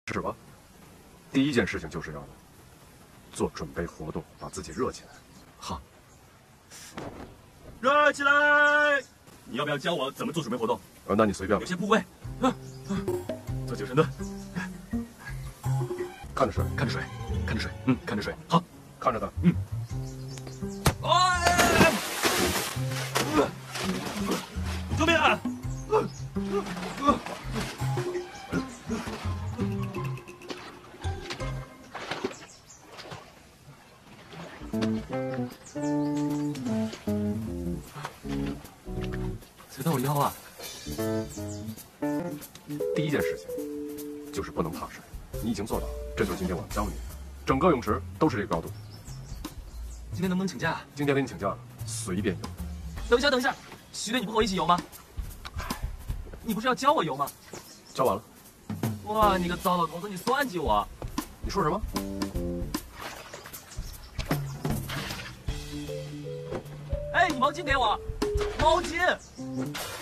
始吧。第一件事情就是要做准备活动，把自己热起来。 好，热起来！你要不要教我怎么做准备活动？ 那你随便吧。 有些部位，做救生蹲， 看着水， 看着水，看着水，看着水。好， 看着他， 救命啊！踩到我腰啊！ 第一件事情就是不能怕水，你已经做到了，这就是今天我要教你的。整个泳池都是这个高度。 今天能不能请假？ 今天给你请假了，随便游。 等一下，等一下，徐队，你不和我一起游吗？你不是要教我游吗？ 教完了。 哇，你个糟老头子，你算计我！ 你说什么？ 哎，你毛巾给我，毛巾。